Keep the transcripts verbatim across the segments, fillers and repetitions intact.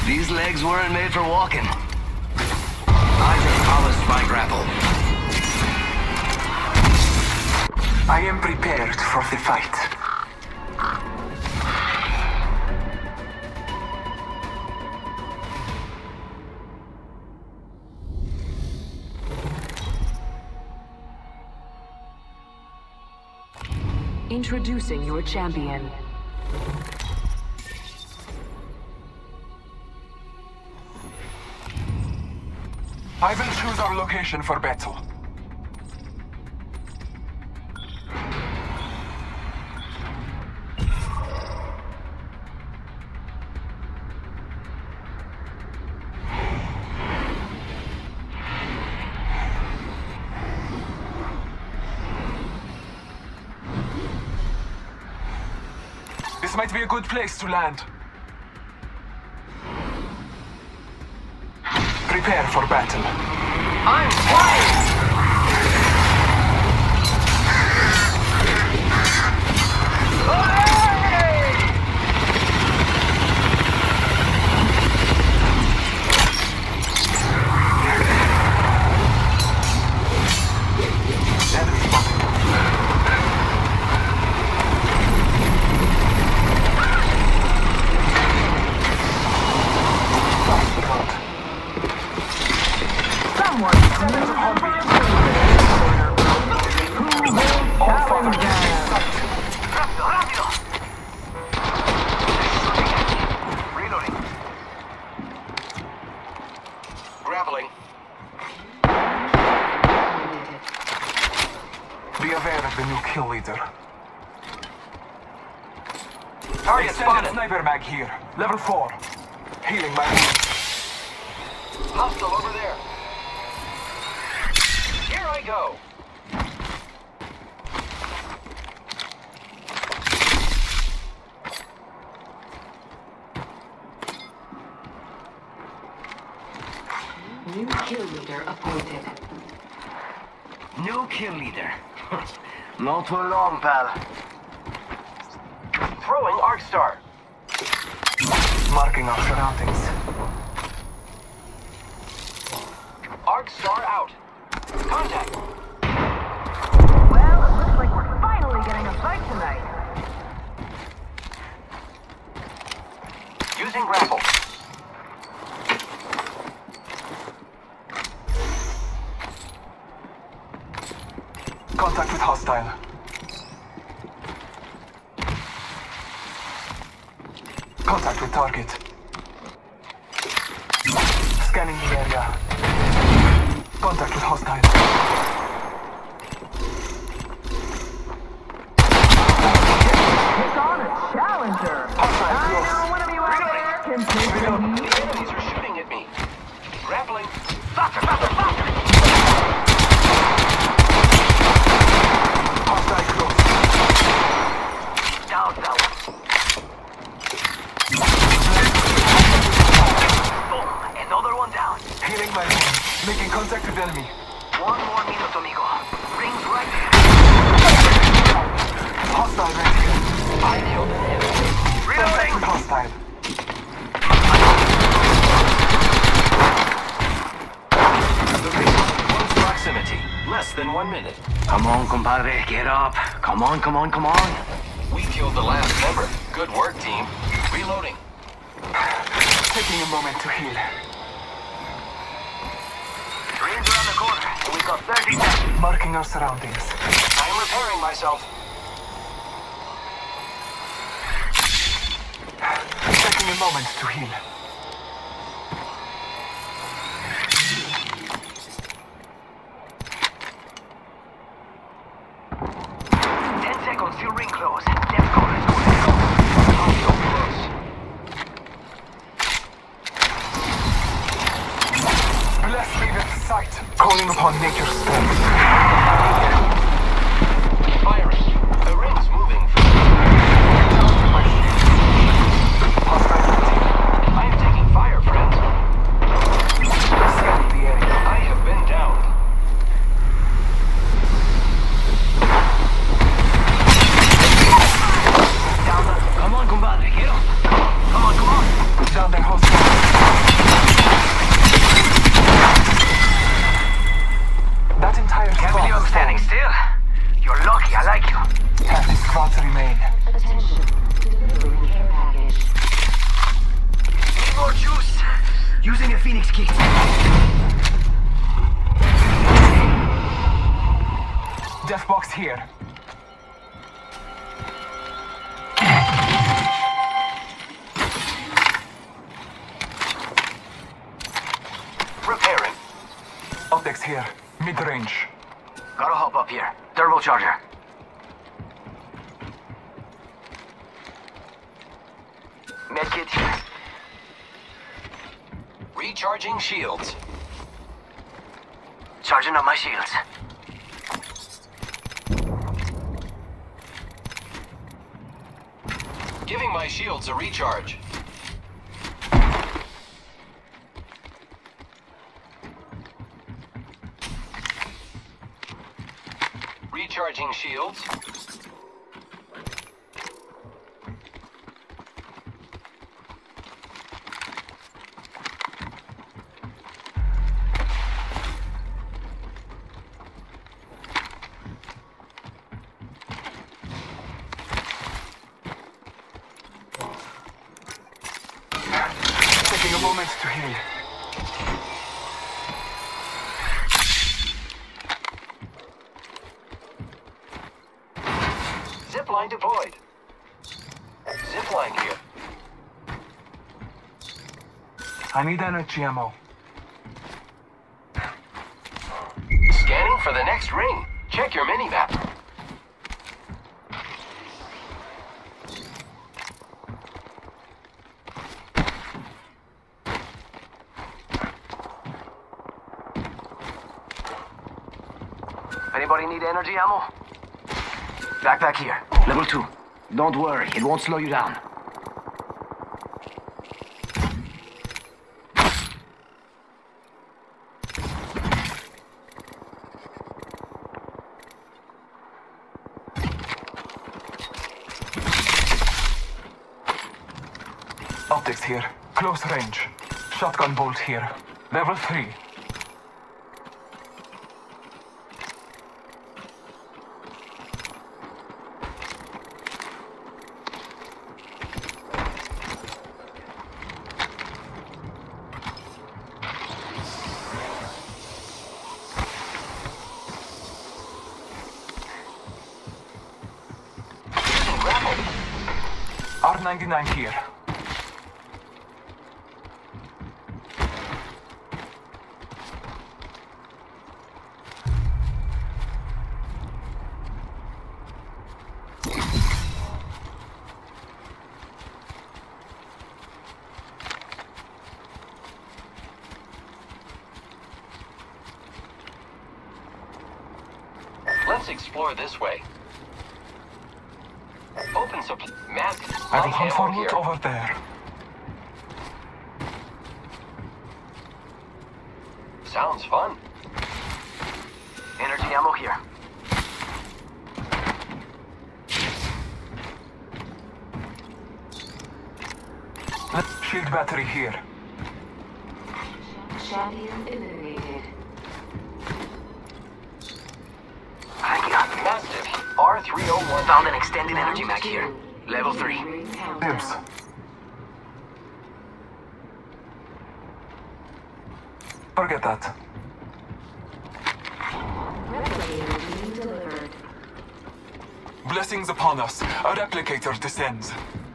These legs weren't made for walking. I just polished my grapple. I am prepared for the fight. Introducing your champion. I will choose our location for battle. This might be a good place to land. Prepare for battle. I'm flying! Grappling. Be aware of the new kill leader. Target Extended spotted. sniper mag here. Level four. Healing my wounds. Hostile over there. Here I go. New kill leader appointed. New kill leader. Not for long, pal. Throwing Arc Star. Marking our surroundings. Arc Star out. Contact. Well, it looks like we're finally getting a fight tonight. Using grapple. Contact with hostile. Contact with target. Scanning the area. Contact with hostile. Take on a challenger. Hostile I close. know one of you out there can take the Reload. heat. The enemies are shooting at me. Grappling. Faster, faster, faster! Hostile close. Down, down. Oh, another one down. Healing my wounds. Making contact with enemy. One more minute, amigo. Rings right here. Hostile right here. I killed an enemy. Contact Reloading! with hostile. The ring in close proximity. Less than one minute. Come on, compadre. Get up. Come on, come on, come on. We killed the last member. Good work, team. Reloading. Taking a moment to heal. Rings around the corner. We got thirty seconds. Marking our surroundings. I'm repairing myself. Taking a moment to heal. Ten seconds till ring close. Left corner is going to go. Not so close. Bless me with sight. Calling upon nature's strength. Firing. The ring's moving. Hostile right I am taking fire, friends. here. Scanning the area. I have been down. Down. Come on, compadre. Get up. Come on, come on. Down their hostile. Death box here. Repairing. Optics here. Mid-range. Gotta hop up here. Turbocharger. Medkit here. Recharging shields. Charging up my shields. Giving my shields a recharge. Recharging shields. Taking a moment to heal. Zipline deployed. Zipline here. I need energy ammo. Scanning for the next ring. Check your mini-map. Anybody need energy ammo? Backpack here. Level two. Don't worry, it won't slow you down. Optics here. Close range. Shotgun bolt here. Level three. R ninety-nine here. Let's explore this way. Open supply. Mask. I will hunt for ammo loot here. over there. Sounds fun. Energy ammo here. Shield battery here. Champion eliminated. Mastiff. R three oh one. Found an extended energy mag here. Level three. Dibs. Forget that. Replicator being delivered. Blessings upon us. A replicator descends.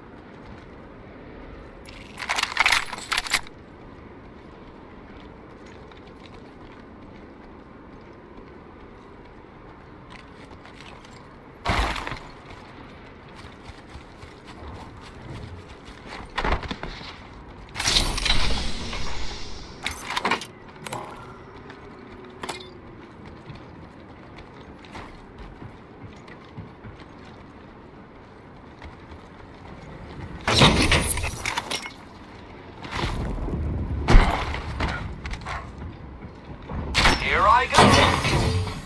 Here I go.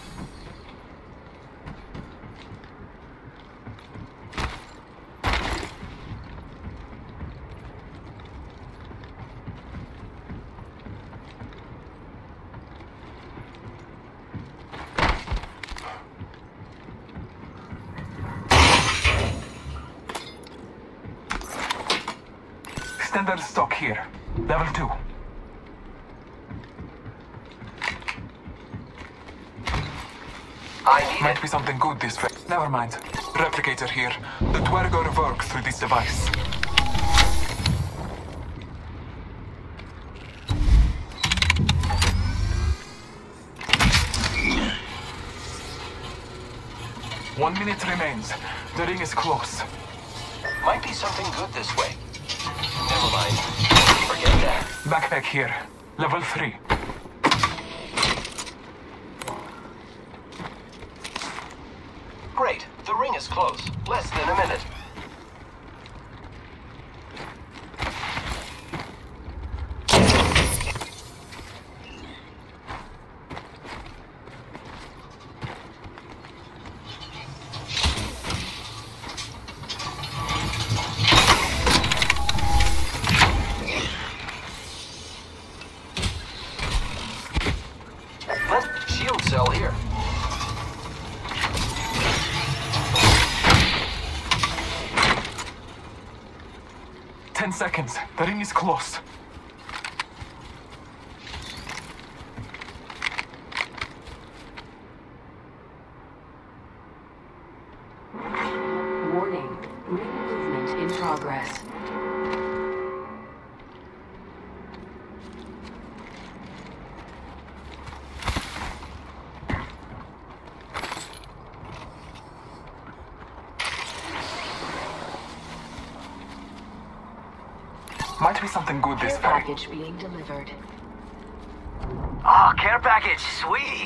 Standard stock here. Level two. I need Might it. be something good this way. Never mind. Replicator here. The Dwergo works through this device. One minute remains. The ring is close. Might be something good this way. Never mind. Forget that. Backpack here. Level three. Great. The ring is close. Less than a minute. Let's shield cell here. Ten seconds. The ring is close. Warning. Ring movement in progress. Might be something good this Care way. package being delivered. Oh, care package, sweet!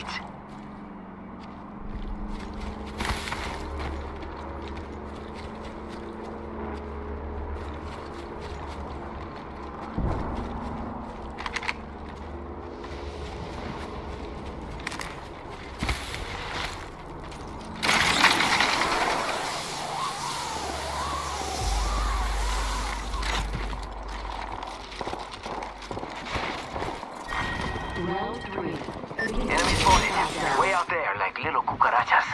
Round three. Enemy spotted. Way out there, like little cucarachas.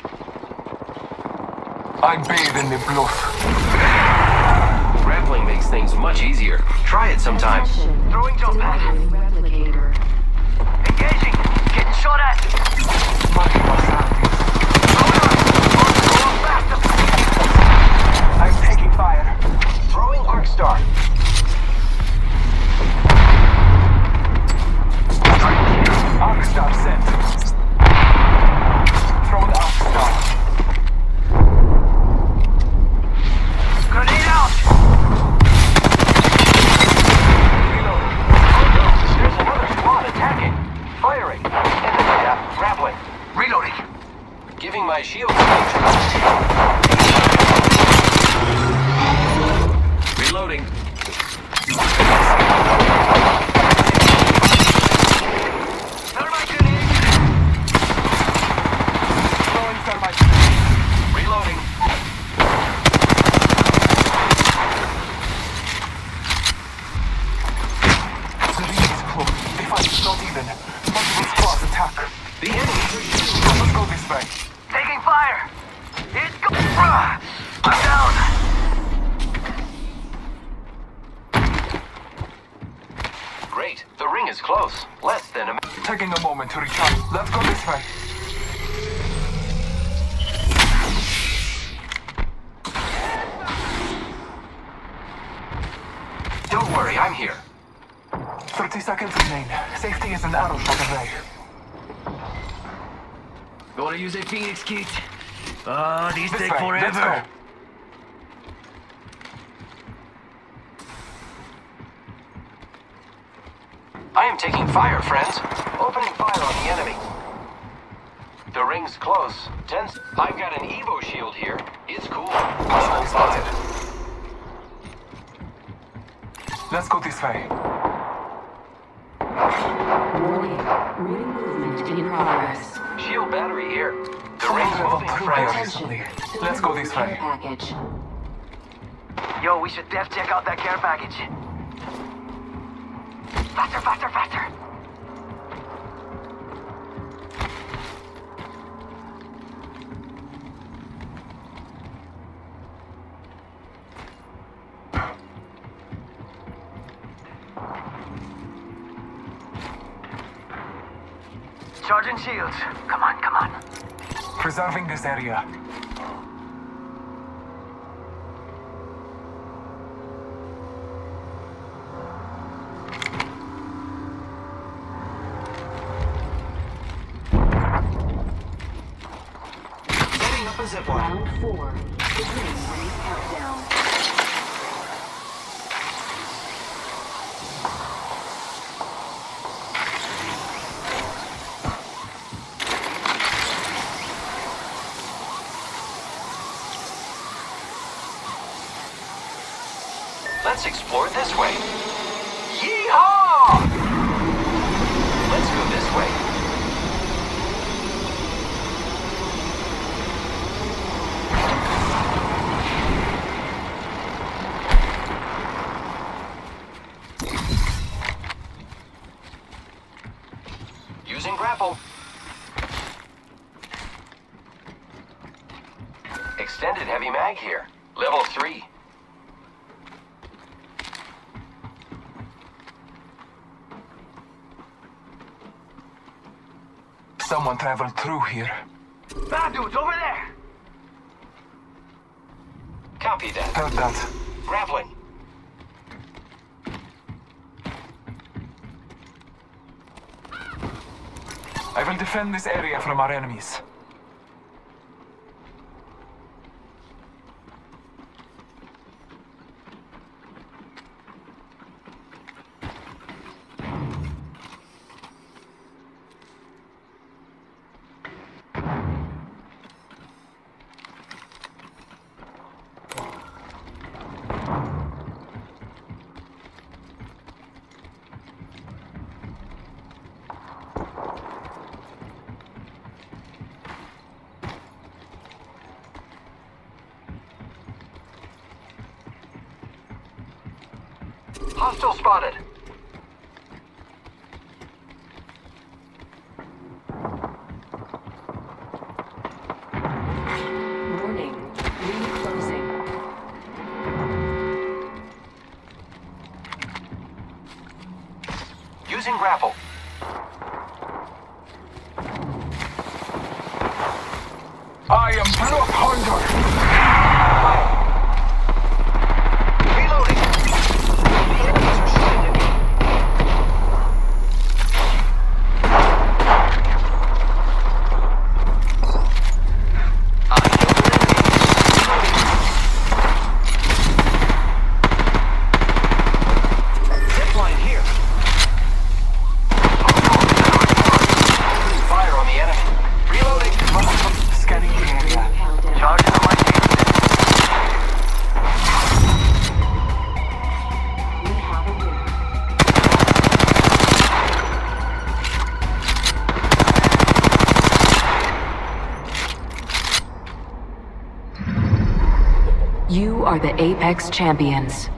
I bathe in the blood. Grappling makes things much easier. Try it sometime. Attention. Throwing jump pad. Delivering replicator. Engaging! Getting shot at! Marking my surroundings. Go on faster! I'm taking fire. Throwing Arc Star. Arc Star sent. Thrown Arc Star. Grenade out! Reload. Oh no, there's another squad attacking. Firing. Enemy uh, grappling. Reloading. Giving my shield. Reloading. Thermite grenade! Throwing thermite. Reloading. The ring is close. The fight is not even. Multiple squads attack. The enemy. Let's go this way. Taking fire! It's go- Ah, I'm down! Great. The ring is close. Less than a minute. Taking a moment to recharge. Let's go this way. Don't worry, I'm here. thirty seconds remain. Safety is an arrow shot away. Gotta use a Phoenix kit. Oh, these This take way. Let's go. forever. I am taking fire, friends. Opening fire on the enemy. The ring's close. Ten. I've got an Evo shield here. It's cool. Level Spotted. five. Let's go this way. Warning. Ring movement in progress. Shield battery here. The Someone ring's leveled moving, through friends. here recently. Let's go this Care way. package. Yo, we should def check out that care package. Faster, faster, faster! Charging shields. Come on, come on. Preserving this area. Setting up a zipline. Round four. Beginning ring countdown. Let's explore this way. Yeehaw! Let's go this way. Using grapple. Extended heavy mag here. Level three. Someone traveled through here. Bad dude's over there. Copy that. Heard that. Grappling. I will defend this area from our enemies. Hostile spotted. Warning. Ring closing. Using grapple. I am Blood Hunter! Reloading. Enemies are shooting at me. I killed an enemy. Zipline here. Opening fire on the enemy. Reloading. Scanning the area. Countdown. Charging on my team. We have a winner. You are the Apex Champions.